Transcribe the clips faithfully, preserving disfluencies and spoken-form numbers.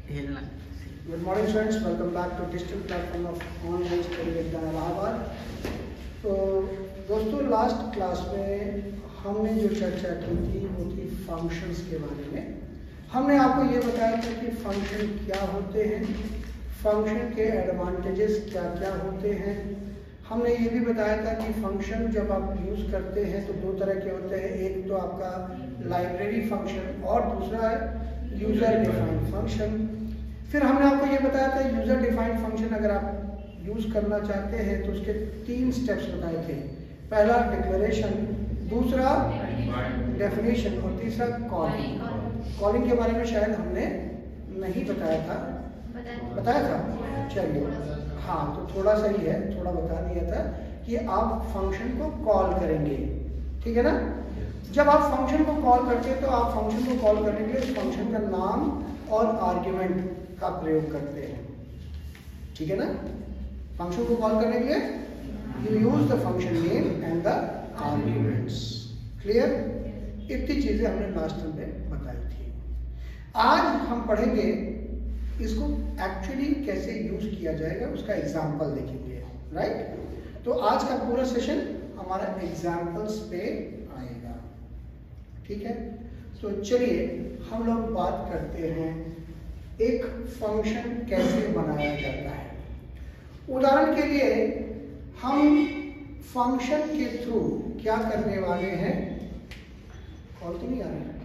Good morning students, welcome back to digital platform of online study with Allahabad. तो दोस्तों last class में हमने जो चर्चा की थी वो थी फंक्शंस के बारे में। हमने आपको ये बताया था कि फंक्शन क्या होते हैं, फंक्शन के एडवांटेजेस क्या क्या होते हैं। हमने ये भी बताया था कि फंक्शन जब आप यूज़ करते हैं तो दो तरह के होते हैं, एक तो आपका लाइब्रेरी फंक्शन और दूसरा है यूज़र डिफाइंड फंक्शन। फिर हमने आपको ये बताया था यूज़र डिफाइंड फंक्शन अगर आप यूज़ करना चाहते हैं तो उसके तीन स्टेप्स बताए थे। पहला डिक्लेरेशन, दूसरा डेफिनेशन और तीसरा कॉलिंग। कॉलिंग के बारे में शायद हमने नहीं बताया था, बताया था चलिए हाँ, तो थोड़ा सा ही है, थोड़ा बता दिया था कि आप फंक्शन को कॉल करेंगे, ठीक है ना। जब आप फंक्शन को कॉल करते हैं तो आप फंक्शन को कॉल करने के लिए फंक्शन का नाम और आर्ग्यूमेंट का प्रयोग करते हैं, ठीक है ना। फंक्शन को कॉल करने के लिए you use the function name and the arguments. Clear? इतनी चीजें हमने लास्ट में बताई थी। आज हम पढ़ेंगे इसको एक्चुअली कैसे यूज किया जाएगा, उसका एग्जाम्पल देखेंगे, राइट। तो आज का पूरा सेशन हमारा एग्जाम्पल्स पे आएगा, ठीक है। तो चलिए हम लोग बात करते हैं एक फंक्शन कैसे बनाया जाता है। उदाहरण के लिए हम फंक्शन के थ्रू क्या करने वाले हैं, कॉल तो नहीं आ रहा है,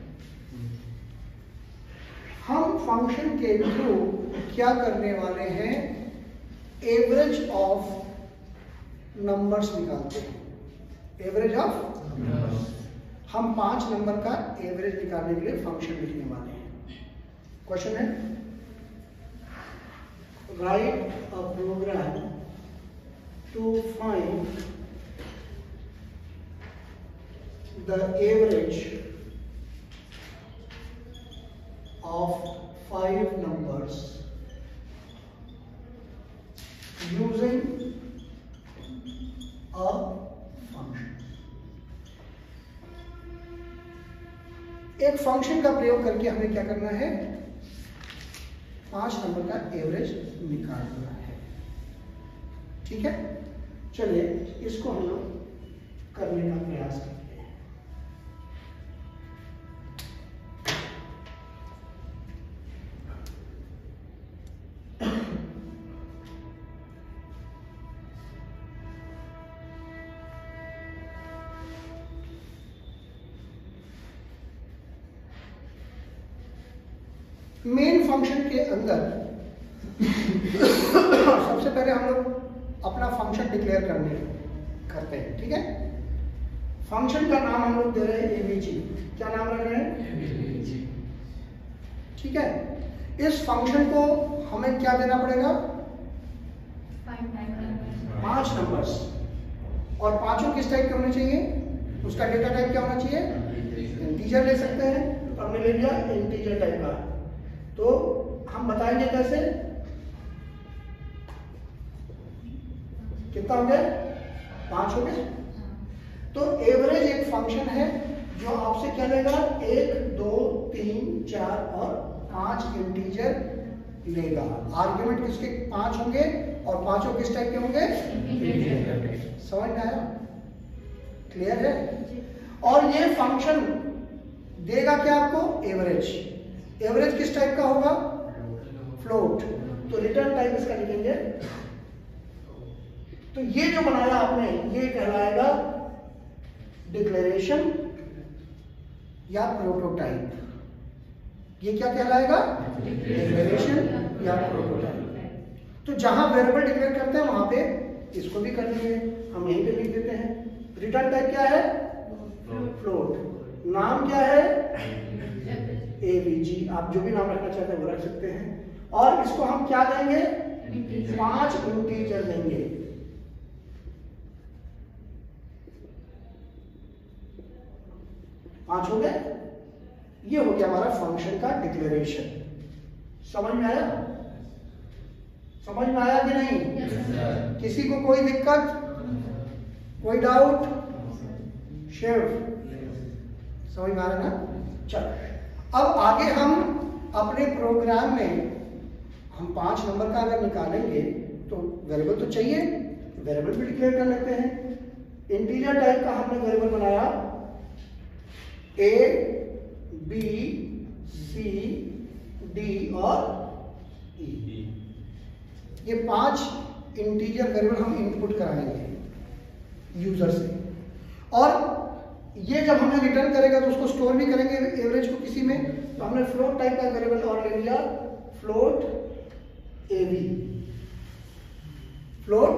हम फंक्शन के थ्रू क्या करने वाले हैं, एवरेज ऑफ नंबर्स निकालते हैं। एवरेज ऑफ नंबर्स, हम पांच नंबर का एवरेज निकालने के लिए फंक्शन लिखने वाले हैं। क्वेश्चन है, write a program to find the average of five numbers using a function। एक फंक्शन का प्रयोग करके हमें क्या करना है, पांच नंबर का एवरेज निकालना है, ठीक है। चलिए इसको हम लोग करने का प्रयास करते हैं। मेन फंक्शन के अंदर सबसे पहले हम लोग अपना फंक्शन डिक्लेयर करने करते हैं, ठीक है। फंक्शन का नाम हम लोग दे रहे हैं एवीजी। क्या नाम रख रहे हैं, एवीजी, ठीक है। इस फंक्शन को हमें क्या देना पड़ेगा, पांच नंबर्स, और पांचों किस टाइप के होने चाहिए, उसका डेटा टाइप क्या होना चाहिए, इंटीजर ले सकते हैं, तो हमने ले लिया इंटीजर टाइप का। तो हम बताएंगे कैसे, कितना हो गया, पांच हो गए। तो एवरेज एक फंक्शन है जो आपसे क्या लेगा, एक दो तीन चार और पांच इंटीजर लेगा। आर्ग्यूमेंट किसके पांच होंगे और पांचों किस टाइप के होंगे, समझ में आया, क्लियर है। और ये फंक्शन देगा क्या आपको, एवरेज। एवरेज किस टाइप का होगा, फ्लोट, तो रिटर्न टाइप इसका लिखेंगे। तो ये जो बनाया आपने ये कहलाएगा डिक्लेरेशन या प्रोटोटाइप। ये क्या कहलाएगा, डिक्लेरेशन या प्रोटोटाइप। तो जहां वेरिएबल डिक्लेयर करते हैं वहां पे इसको भी कर देंगे, हम यहीं पे लिख देते हैं। रिटर्न टाइप क्या है, फ्लोट। नाम क्या है, एवीजी, आप जो भी नाम रखना चाहते हैं वो रख सकते हैं। और इसको हम क्या देंगे, पांच इंटीजर देंगे। पांच हो गए, ये हो गया हमारा फंक्शन का डिक्लेरेशन। समझ में आया, समझ में आया कि नहीं, yes, किसी को कोई दिक्कत, कोई डाउट, शिव समझ में आ रहा है ना। चलो अब आगे हम अपने प्रोग्राम में हम पांच नंबर का अगर निकालेंगे तो वेरिएबल तो चाहिए, वेरिएबल भी डिक्लेयर कर लेते हैं। इंटीजर टाइप का हमने वेरिएबल बनाया ए बी सी डी और ई। ये पांच इंटीजर वेरिएबल हम इनपुट कराएंगे यूजर से, और ये जब हमें रिटर्न करेगा तो उसको स्टोर भी करेंगे एवरेज को किसी में। तो हमने फ्लोट टाइप का वेरिएबल और ले लिया, फ्लोट ए बी, फ्लोट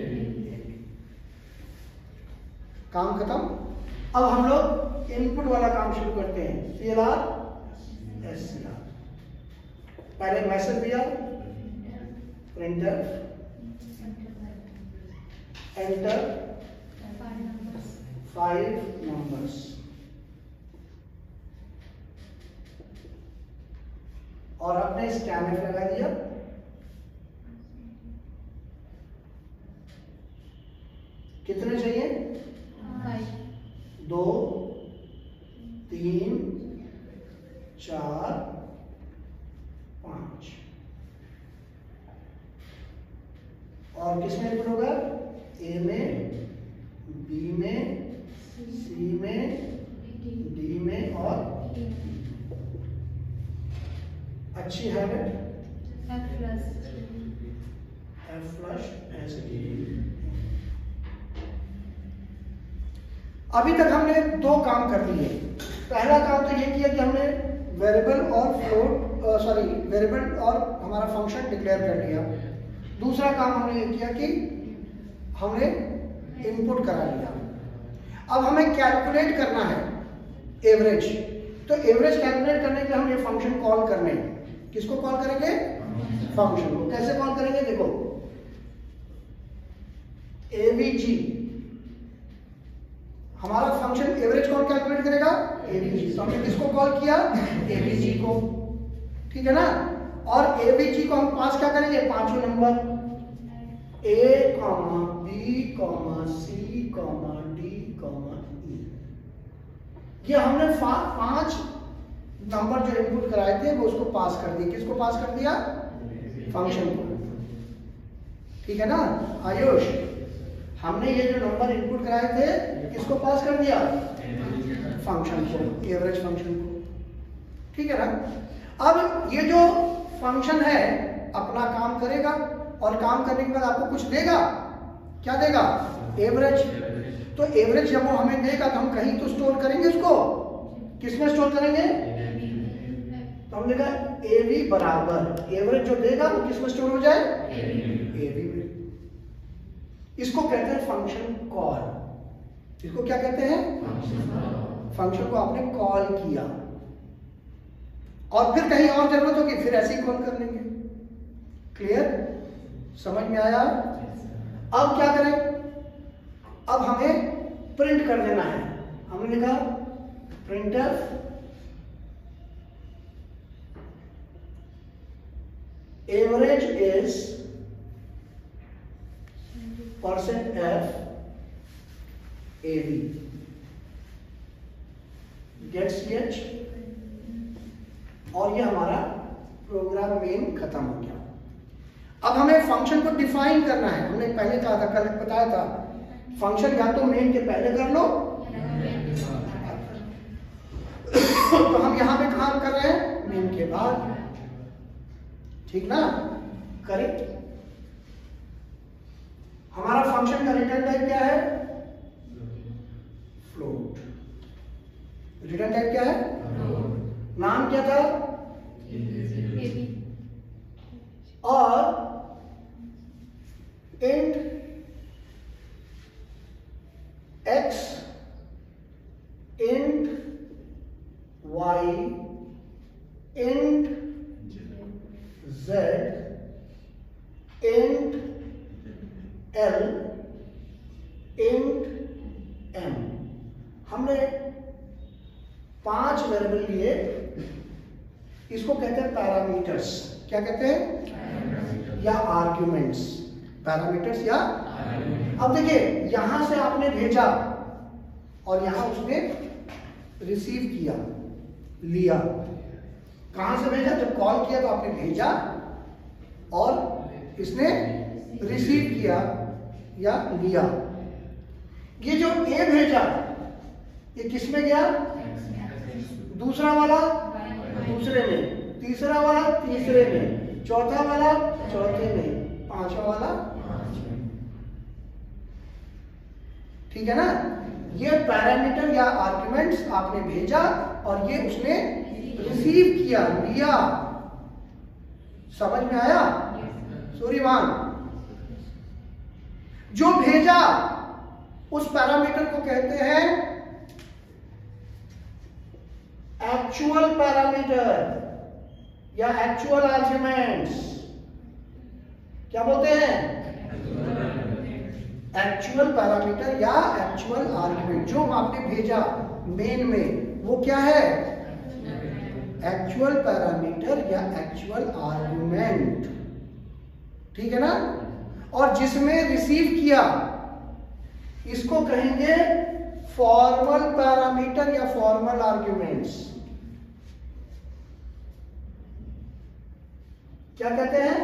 काम खत्म। अब हम लोग इनपुट वाला काम शुरू करते हैं, C L R S C R. पहले मैसेज दिया, प्रिंटर एंटर फाइव नंबर्स, और आपने स्कैनर लगा दिया। कितने चाहिए? दो, तीन, चार, पांच। और किसमें इनपुट होगा? ए में, बी में, सी में, डी में और अच्छी habit F flush S D. अभी तक हमने दो काम कर लिए। पहला काम तो ये किया कि हमने वेरिएबल और फ्लोट सॉरी वेरिएबल और हमारा फंक्शन डिक्लेयर कर लिया। दूसरा काम हमने ये किया कि हमने इनपुट करा लिया। अब हमें कैलकुलेट करना है एवरेज। तो एवरेज कैलकुलेट करने के लिए हम ये फंक्शन कॉल करने हैं। किसको कॉल करेंगे? फंक्शन को। कैसे कॉल करेंगे? देखो, एवीजी हमारा फंक्शन एवरेज कौन कैलकुलेट करेगा? एवीजी। तो हमने किसको कॉल किया? एवीजी को, ठीक है ना। और एवीजी को हम पास क्या करेंगे? पांचों number A comma B comma C comma D comma E. ये हमने पांच नंबर जो इनपुट कराए थे वो उसको पास कर दिए। किसको पास कर दिया? फंक्शन को, ठीक है ना आयुष। हमने ये जो नंबर इनपुट कराए थे किसको पास कर दिया? फंक्शन को, एवरेज फंक्शन को, ठीक है ना। अब ये जो फंक्शन है अपना काम करेगा, और काम करने के बाद आपको कुछ देगा। क्या देगा? एवरेज। तो एवरेज जब वो हमें देगा तो हम कहीं तो स्टोर करेंगे उसको। किसमें स्टोर करेंगे? तो हमने कहा ए वी बराबर एवरेज जो देगा वो किसमें स्टोर हो जाए? ए वी में। इसको कहते हैं फंक्शन कॉल। इसको क्या कहते हैं? फंक्शन को आपने कॉल किया, और फिर कहीं और जरूरत होगी फिर ऐसे ही कॉल कर लेंगे। क्लियर? समझ में आया? अब क्या करें? अब हमें प्रिंट कर देना है। हमने लिखा printf average is percent F A B get C H, और ये हमारा प्रोग्राम मेन खत्म हो गया। अब हमें फंक्शन को डिफाइन करना है। हमने पहले कहा था, कल बताया था, फंक्शन या तो मेन के पहले कर लो तो हम यहां पे काम कर रहे हैं मेन के बाद, ठीक ना। करेक्ट। हमारा फंक्शन का रिटर्न टाइप क्या है? फ्लोट। रिटर्न टाइप क्या है? नाम क्या था? और int X, int Y, int Z, int L, int M. हमने पांच वेरिएबल लिए। इसको कहते हैं पैरामीटर्स। क्या कहते हैं? या आर्ग्यूमेंट्स। पैरामीटर्स या अब देखिए, यहां से आपने भेजा और यहां उसने रिसीव किया, लिया। कहां से भेजा? जब कॉल किया तो आपने भेजा, और इसने रिसीव किया या लिया। ये जो ए भेजा ये किस में गया? दूसरा वाला दूसरे में, तीसरा वाला तीसरे में, चौथा वाला चौथे में, पांचवा वाला। ठीक है ना? ये पैरामीटर या आर्गुमेंट्स आपने भेजा और ये उसने रिसीव किया, लिया। समझ में आया? सूर्यवान, जो भेजा उस पैरामीटर को कहते हैं एक्चुअल पैरामीटर या एक्चुअल आर्गुमेंट्स। क्या बोलते हैं? एक्चुअल पैरामीटर या एक्चुअल आर्गुमेंट। जो आपने भेजा मेन में वो क्या है? एक्चुअल पैरामीटर या एक्चुअल आर्गुमेंट। ठीक है ना? और जिसमें रिसीव किया इसको कहेंगे फॉर्मल पैरामीटर या फॉर्मल आर्गुमेंट्स। क्या कहते हैं?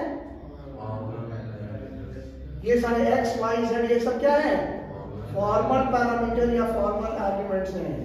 ये सारे एक्स वाई जेड ये सब क्या है? फॉर्मल पैरामीटर या फॉर्मल आर्गुमेंट्स हैं।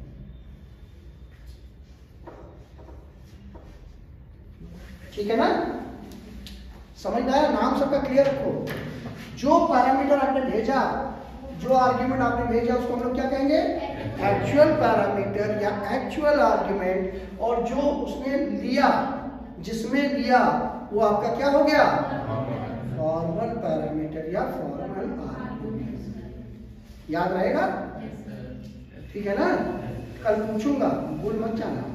ठीक है ना? समझ में आया? नाम सबका क्लियर रखो। जो पैरामीटर आपने भेजा, जो आर्ग्यूमेंट आपने भेजा उसको हम लोग क्या कहेंगे? एक्चुअल पैरामीटर या एक्चुअल आर्ग्यूमेंट। और जो उसने लिया, जिसमें लिया, वो आपका क्या हो गया? फॉर्मल पैरामीटर या फॉर्मल आर्ग्यूमेंट। याद रहेगा? ठीक है ना? कल पूछूंगा, भूल मत जाना।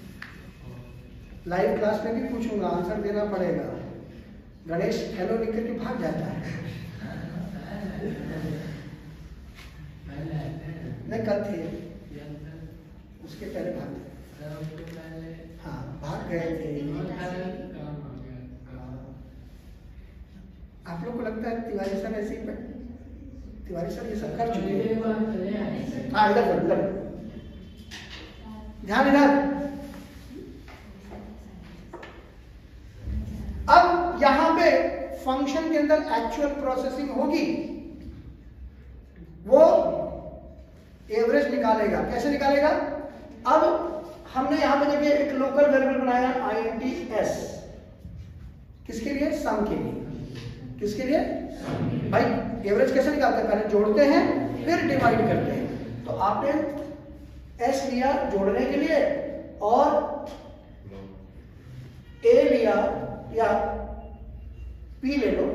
लाइव क्लास में भी पूछूंगा, आंसर देना पड़ेगा। गणेश हेलो लिख करके भाग जाता है। नहीं कल थे, उसके पहले भाग हाँ भाग गए थे। आप लोग को लगता है तिवारी सर ऐसे ही? तिवारी सर ये सब कर चुके हैं। हाँ इधर इधर ध्यान इधर। अब यहां पे फंक्शन के अंदर एक्चुअल प्रोसेसिंग होगी, वो एवरेज निकालेगा। कैसे निकालेगा? अब हमने यहां पे देखिए एक लोकल वेरिएबल बनाया आई एन टी एस। किसके लिए? सम के लिए। किसके लिए? भाई एवरेज कैसे निकालते हैं? पहले जोड़ते हैं फिर डिवाइड करते हैं। तो आपने एस लिया जोड़ने के लिए और ए लिया या पी ले लो,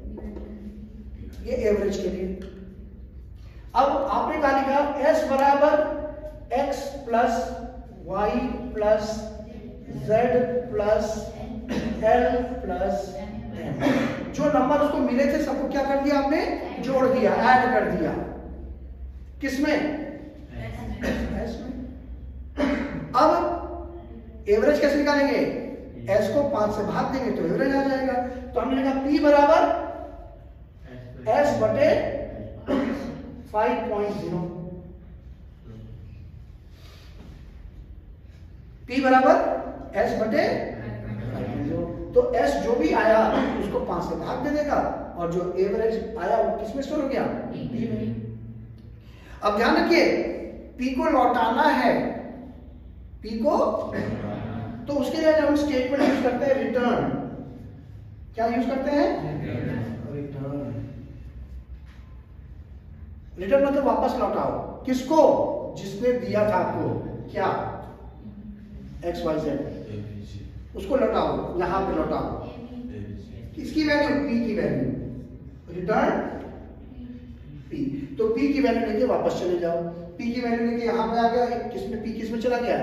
ये एवरेज के लिए। अब आपने कहा लिखा एस बराबर X plus Y plus Z plus L plus M. जो नंबर उसको मिले थे सबको क्या कर दिया आपने? जोड़ दिया, ऐड कर दिया। किसमें? एस में। अब एवरेज कैसे निकालेंगे? एस को पांच से भाग देंगे तो एवरेज आ जाएगा। तो हमने लिखा पी बराबर एस बटे फाइव पॉइंट जीरो। पी बराबर एस बटे तो एस जो भी आया उसको पांच से भाग दे देगा और जो एवरेज आया वो किसमें स्टोर हो गया? पी में। अब ध्यान रखिए, पी को लौटाना है, पी को, तो उसके लिए हम स्टेटमेंट यूज करते हैं रिटर्न। क्या यूज करते हैं? रिटर्न। रिटर्न मतलब वापस लौटाओ। किसको? जिसने दिया था आपको। क्या? एक्स वाई जेड, उसको लौटाओ, यहां पे लौटाओ। किसकी वैल्यू? पी की वैल्यू। Return P. तो पी की वैल्यू लेके वापस चले जाओ। पी की वैल्यू लेके यहां पे आ गया, किसमें? पी किसमें चला गया?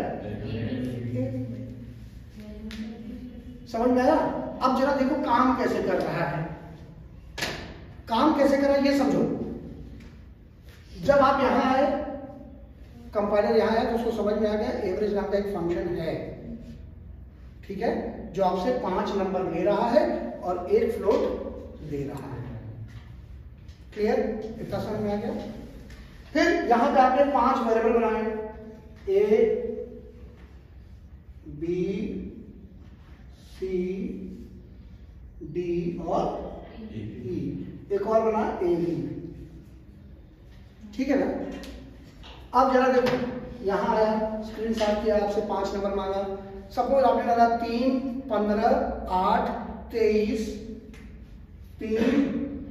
समझ में आया? अब जरा देखो काम कैसे कर रहा है। काम कैसे कर रहा है ये समझो। जब आप यहां आए, कंपाइलर यहां आया तो उसको समझ में आ गया एवरेज नाम का एक फंक्शन है। ठीक है? जो आपसे पांच नंबर ले रहा है और एक फ्लोट दे रहा है। क्लियर? इतना समझ में आ गया? फिर यहां पे आपने पांच वेरिएबल बनाए, ए बी सी डी और ई, एक और बना ए बी। ठीक है ना। अब जरा देखो, यहां आया, स्क्रीन साफ किया, आपसे पांच नंबर मांगा। सपोज आपने डाला तीन, पंद्रह, आठ, तेईस, तीन,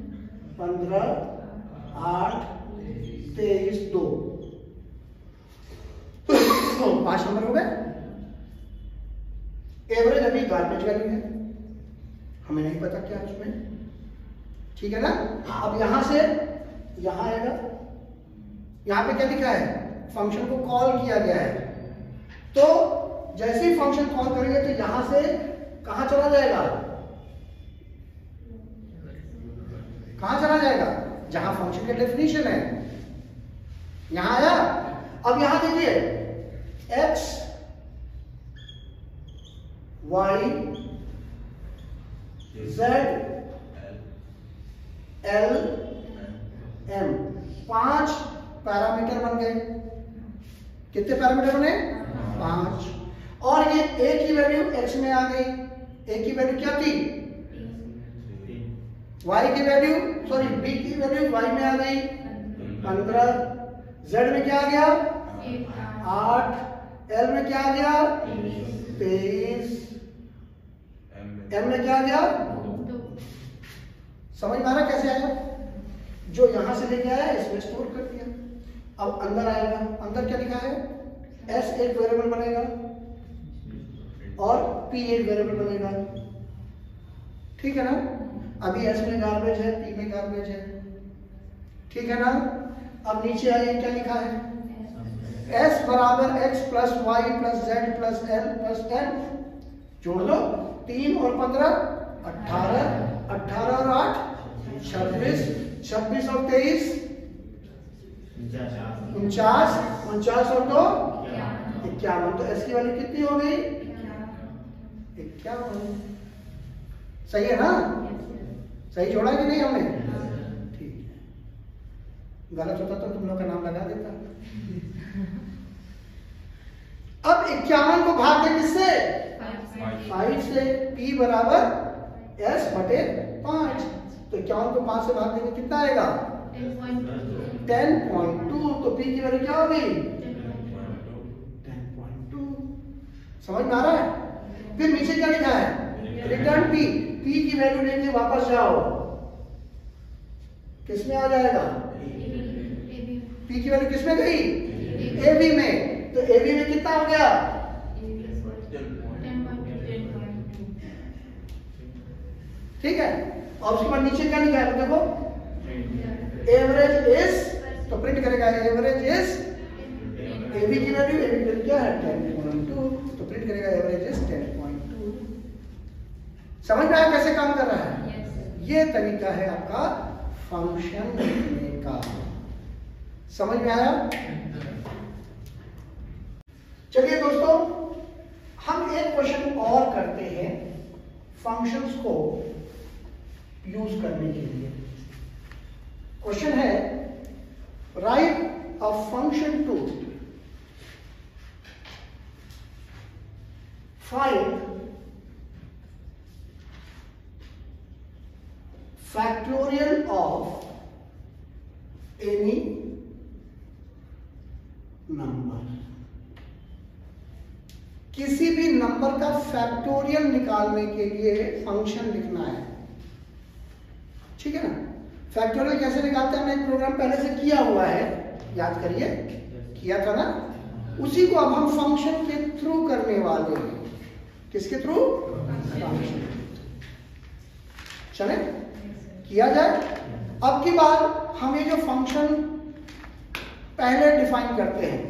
पंद्रह, आठ, तेईस, दो, पांच नंबर हो गए। एवरेज अभी गार्बेज वैल्यू है, हमें नहीं पता क्या उसमें। ठीक है ना। अब यहां से यहां आएगा, यहां पे क्या लिखा है, फंक्शन को कॉल किया गया है। तो जैसे ही फंक्शन कॉल करेंगे तो यहां से कहां चला जाएगा, कहां चला जाएगा, जहां फंक्शन का डेफिनेशन है। यहां आया। अब यहां देखिए, X, Y, Z, L, M, पांच पैरामीटर बन गए। कितने पैरामीटर बने, पांच। और ये ए की वैल्यू एक्स में आ गई, ए की वैल्यू क्या थी, वाई की वैल्यू, सॉरी बी की वैल्यू वाई में आ गई पंद्रह, जेड में क्या आ गया आठ, एल में क्या आ गया तेईस, एम में क्या आ गया, समझ में आ रहा कैसे आया, जो यहां से लेके आया इसमें स्टोर कर दिया। अब अंदर आएगा, अंदर क्या लिखा है, एस एक वेरिएबल बनेगा और पी एक वेरिएबल बनेगा। ठीक है ना। अभी एस में गार्बेज है, पी में गार्बेज है। ठीक है ना। अब नीचे आइए, क्या लिखा है, एस बराबर X plus Y plus Z plus L plus M, जोड़ दो, तीन और पंद्रह अठारह, अठारह और आठ छब्बीस, छब्बीस और तेईस उनचास, उनचास और दो इक्यावन। तो एस की वैल्यू कितनी हो गई, इक्यावन। सही है ना, सही जोड़ा कि नहीं हमने, ठीक है। गलत होता तो तुम लोग का नाम लगा देता। अब इक्यावन को भाग दे किससे, फाइव से, पी बराबर एस बटे पांच। तो इक्यावन को पांच से भाग देंगे कितना आएगा, टेन पॉइंट टू। तो पी की वैल्यू क्या होगी, टेन पॉइंट टू। समझ में आ रहा है। फिर नीचे क्या लिखा है, रिटर्न पी, पी की वैल्यू लेके वापस जाओ, किसमें आ जाएगा, पी की वैल्यू किसमें गई, ए बी में। तो ए बी में कितना हो गया, ठीक है। और उसके बाद नीचे क्या लिखा है, देखो एवरेज इज, तो प्रिंट करेगा एवरेज इज, एबी की वैल्यू, एबी की वैल्यू क्या है टेन पॉइंट टू, तो प्रिंट करेगा average is ten point two. समझ में आया कैसे काम कर रहा है। yes. ये तरीका है आपका फंक्शन लिखने का। समझ में आया। चलिए दोस्तों, हम एक क्वेश्चन और करते हैं फंक्शंस को यूज करने के लिए। क्वेश्चन है, write a function to find factorial of any number. किसी भी नंबर का फैक्टोरियल निकालने के लिए फंक्शन लिखना है। ठीक है ना। फैक्टोरियल कैसे निकालते हैं, हमने एक प्रोग्राम पहले से किया हुआ है, याद करिए, किया था ना। उसी को अब हम फंक्शन के थ्रू करने वाले हैं। किसके थ्रू, फंक्शन। चले किया जाए। अब की बार हम ये जो फंक्शन पहले डिफाइन करते हैं,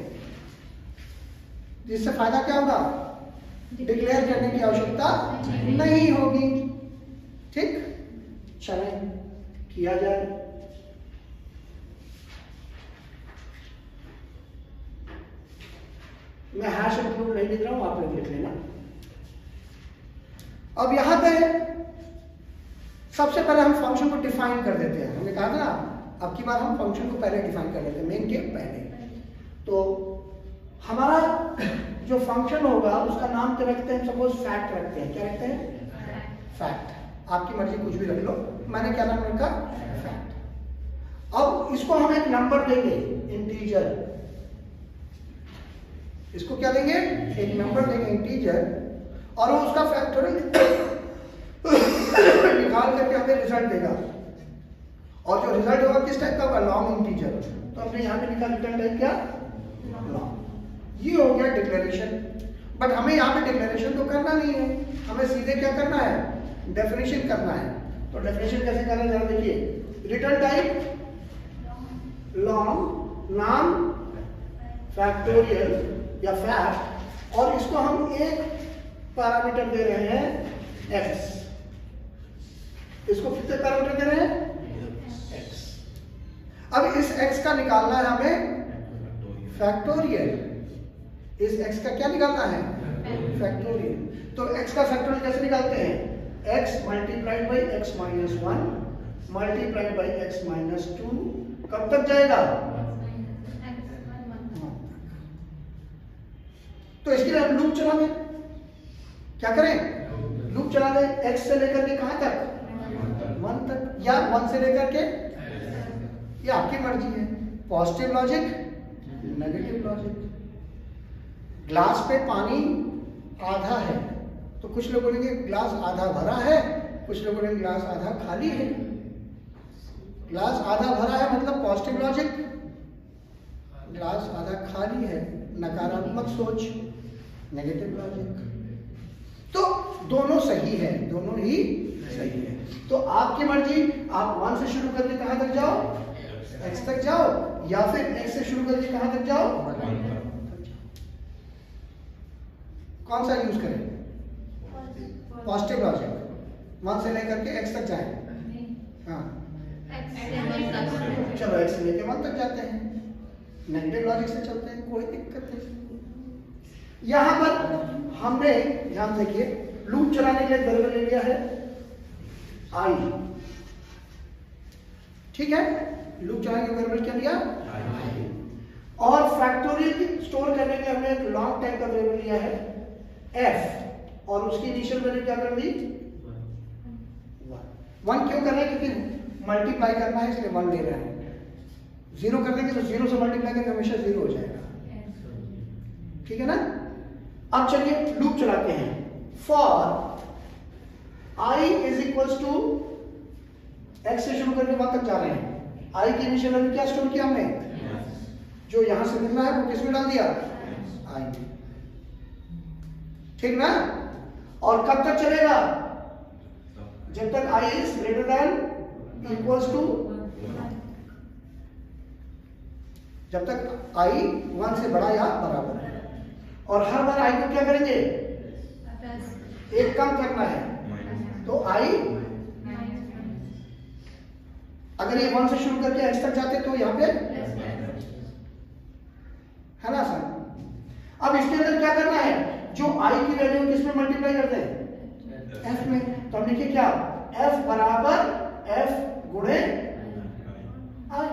जिससे फायदा क्या होगा, डिक्लेयर करने की आवश्यकता नहीं होगी। ठीक, चले किया जाए। मैं हैश इंक्लूड नहीं लिख रहा हूं, आप लोग लिख लेना। अब यहां पे सबसे पहले हम फंक्शन को डिफाइन कर देते हैं। हमने कहा था ना, अब की बार हम फंक्शन को पहले डिफाइन कर लेते हैं, मेन के पहले। तो हमारा जो फंक्शन होगा उसका नाम क्या रखते हैं, सपोज फैक्ट रखते हैं। क्या रखते हैं, फैक्ट। आपकी मर्जी कुछ भी रख लो, मैंने क्या नाम रखा, फैक्ट। अब इसको हम एक नंबर देंगे, इंटीजर। इसको क्या देंगे, एक नंबर देंगे इंटीजर, और वो उसका फैक्टोरियल निकाल करके हमें रिजल्ट देगा। और जो रिजल्ट होगा किस टाइप का होगा, लॉन्ग इंटीजर। तो हमने यहाँ पे लिखा रिटर्न टाइप क्या, लॉन्ग। ये हो गया डिक्लेरेशन। बट हमें यहाँ पे डिक्लेरेशन तो करना नहीं है, हमें सीधे क्या करना है, डेफिनेशन करना है। तो डेफिनेशन कैसे करना है, जरा देखिए। रिटर्न टाइप लॉन्ग, नाम फैक्टोरियल या फैक्ट, और इसको हम एक पैरामीटर दे रहे हैं x। इसको कितने पैरामीटर दे रहे हैं, x। अब इस x का निकालना है हमें फैक्टोरियल। इस x का क्या निकालना है, फैक्टोरियल। तो x का फैक्टोरियल कैसे निकालते हैं, x multiplied by x minus one multiplied by x minus two, कब तक जाएगा, तो इसके लिए हम लूप चला दें। क्या करें, लूप चला दें, x से लेकर के कहां तक, वन तक, या वन से लेकर के, ये आपकी मर्जी है। Positive logic, negative logic. Glass पे पानी आधा है, तो कुछ लोग बोलेंगे ग्लास आधा भरा है, कुछ लोग बोलेंगे ग्लास आधा खाली है। ग्लास आधा भरा है मतलब पॉजिटिव लॉजिक, ग्लास आधा खाली है नकारात्मक सोच, नेगेटिव लॉजिक। तो दोनों सही है, दोनों ही सही है। तो आपकी मर्जी, आप वन से शुरू करके कहां तक जाओ, x तक जाओ, या फिर x से शुरू करके कहां तक जाओ, कौन सा यूज करें, पॉजिटिव लॉजिक, वन से लेकर के x तक जाए। हाँ चलो x से लेकर वन तक जाते हैं, नेगेटिव लॉजिक से चलते हैं, कोई दिक्कत नहीं। यहां पर हमने, ध्यान देखिए, लूप चलाने के लिए वेरिएबल ले लिया है i, ठीक है। लूप चलाने के वेरिएबल क्या लिया, i। और फैक्टोरियल स्टोर करने के लिए हमने एक लॉन्ग टाइप का वेरिएबल लिया है f, और उसकी इनिशियल वैल्यू क्या कर दी, वन। क्यों कर रहे हैं, क्योंकि मल्टीप्लाई करना है इसलिए वन ले रहे हैं। जीरो कर देंगे तो जीरो से मल्टीप्लाई करके हमेशा जीरो हो जाएगा, ठीक है ना। अब चलिए लूप चलाते हैं। For i is equals to, x से शुरू करके वहां तक जा रहे हैं, i की इनिशियल वैल्यू क्या स्टोर किया हमने, जो यहां से मिलना है वो किसमें डाल दिया, i, ठीक ना। और कब तक चलेगा, जब तक i is greater than equals to, जब तक i वन से बड़ा या बराबर है। और हर बार i को क्या करेंगे, एक कम करना है, तो i, अगर ये वन से शुरू करके x तक जाते तो यहाँ पे है ना सर। अब इसके अंदर क्या करना है, जो i की वैल्यू किसमें मल्टीप्लाई करते हैं, f में। तो हम लिखिए क्या, f बराबर f गुणे i।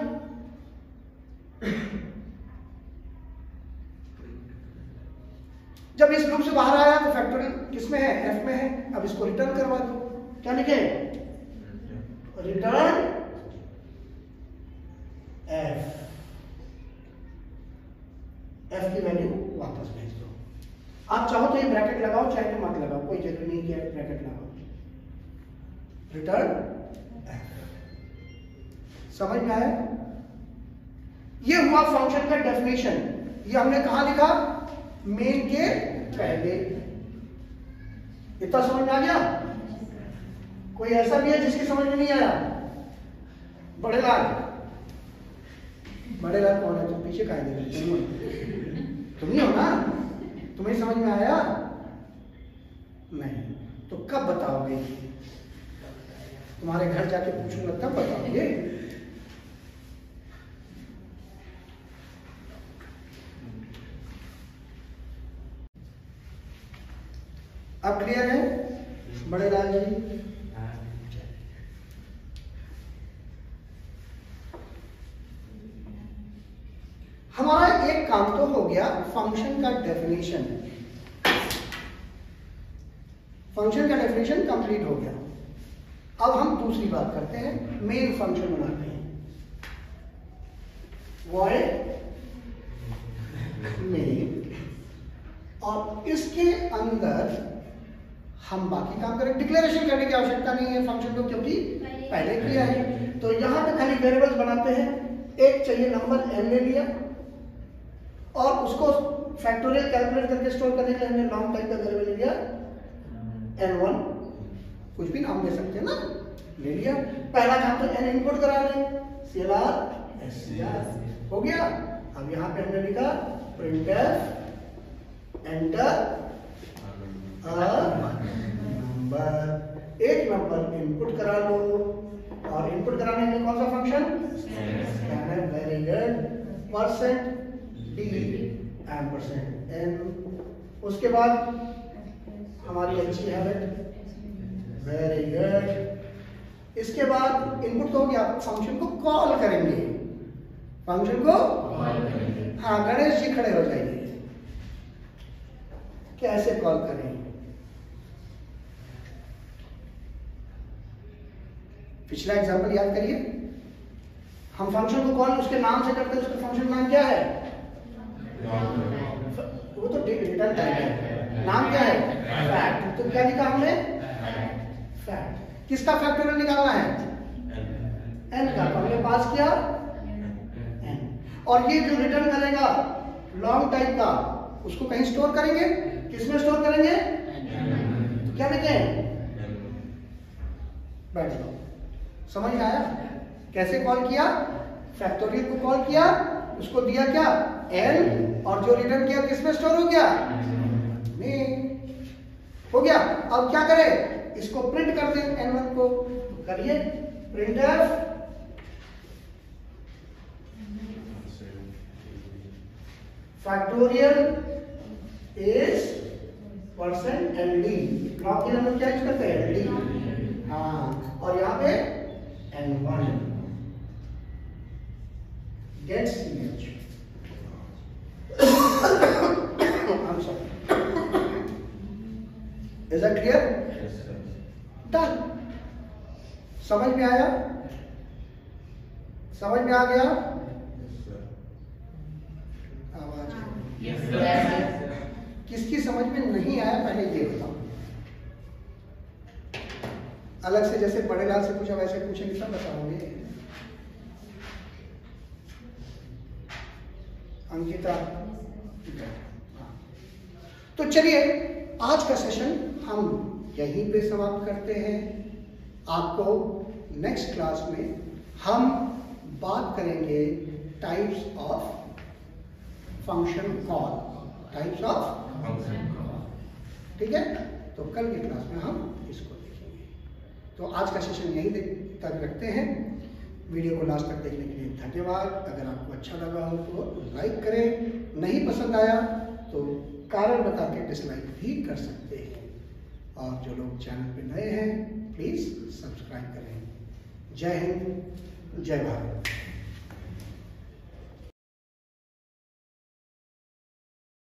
जब इस लूप से बाहर आया तो फैक्टोरियल किसमें है, f में है। अब इसको रिटर्न करवा दो, क्या लिखे, रिटर्न f, f की वैल्यू वापस भेज दो। आप चाहो तो ये ब्रैकेट लगाओ, चाहे तो मत लगाओ, कोई जरूरी नहीं कि ब्रैकेट लगाओ। रिटर्न f, समझ में आया। ये हुआ फंक्शन का डेफिनेशन। ये हमने कहां लिखा, मेन के पहले। इतना समझ में आ गया। कोई ऐसा भी है जिसकी समझ में नहीं आया, बड़े लाल, बड़े लाल कौन है, तुम पीछे काहे दे रहे हो, तुम ही हो ना, तुम्हें समझ में आया नहीं तो कब बताओगे, तुम्हारे घर जाके पूछूंगा तब बताओगे। अब क्लियर है बड़े लाल जी। हमारा एक काम तो हो गया, फंक्शन का डेफिनेशन। फंक्शन का डेफिनेशन कंप्लीट हो गया। अब हम दूसरी बात करते हैं, मेन फंक्शन बनाते हैं। वॉइड मेन, और इसके अंदर हम बाकी काम करें। डिक्लेरेशन करने की आवश्यकता नहीं है फंक्शन को, क्योंकि पहले किया है। तो यहां पे खाली वेरिएबल्स बनाते हैं। एक चाहिए नंबर एन ले लिया, और उसको फैक्टोरियल कैलकुलेट करके स्टोर करने के लिए हमने लॉन्ग टाइप का वेरिएबल ले लिया एन वन, कुछ भी नाम दे सकते हैं ना, ले लिया। पहला काम तो एन इनपुट करा लें, C L R S C R हो गया। अब यहां पे हमने लिखा प्रिंटफ एंटर नंबर, एक नंबर इनपुट करा लो, और इनपुट कराने के लिए कौन सा function, scanf, very good, percent D ampersand N. उसके बाद हमारी अच्छी हैबिट, वेरी गुड। इसके बाद इनपुट तो हो गया, फंक्शन को कॉल करेंगे, फंक्शन को हाँ, गणेश जी खड़े हो जाइए, कैसे कॉल करें। पिछला एग्जांपल याद करिए, हम फंक्शन को कॉल उसके नाम से करते हैं, उसका फंक्शन नाम क्या है, वो तो रिटर्न टाइप है, नाम क्या है, फैक्ट। तो क्या लिखा हमने, फैक्ट। किसका फैक्टोरियल निकालना है, एन का, तो हमने पास किया एन। और ये जो रिटर्न करेगा लॉन्ग टाइप का, उसको कहीं स्टोर करेंगे, किसमें स्टोर करेंगे, तो क्या लिखें, बैठ जाओ। समझ में आया कैसे कॉल किया, फैक्टोरियल को कॉल किया, उसको दिया क्या एन, और जो रिटर्न किया किसमें स्टोर हो गया, में हो गया। अब क्या करें, इसको प्रिंट कर दें एन वन को, तो करिए printf factorial is percent L D, block के नंबर क्या यूज करते हैं, एल डी, हाँ, और यहाँ पे N one gets image. I'm sorry. Is that clear? Yes, sir. Done. समझ में आया, समझ में आ गया, yes, sir. आवाज yes, sir. किसकी समझ में नहीं आया पहले ये बताओ। अलग से जैसे बड़े लाल से पूछा वैसे पूछेंगे, सब बताओगे। अंकिता, तो चलिए आज का सेशन हम यहीं पे समाप्त करते हैं। आपको नेक्स्ट क्लास में हम बात करेंगे types of function call, types of function call, ठीक है। तो कल की क्लास में हम इसको देखेंगे। तो आज का सेशन यहीं तक रखते हैं। वीडियो को लास्ट तक देखने के लिए धन्यवाद। अगर आपको अच्छा लगा हो तो लाइक करें, नहीं पसंद आया तो कारण बता के डिसलाइक भी कर सकते हैं, और जो लोग चैनल पे नए हैं प्लीज़ सब्सक्राइब करें। जय हिंद, जय भारत।